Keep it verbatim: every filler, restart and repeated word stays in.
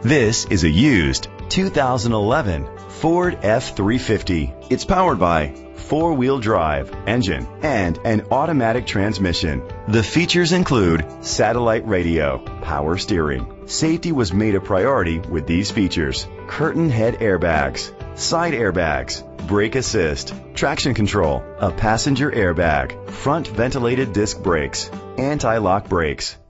This is a used two thousand eleven Ford F three fifty. It's powered by four-wheel drive engine and an automatic transmission. The features include satellite radio, power steering. Safety was made a priority with these features: curtain head airbags, side airbags, brake assist, traction control, a passenger airbag, front ventilated disc brakes, anti-lock brakes,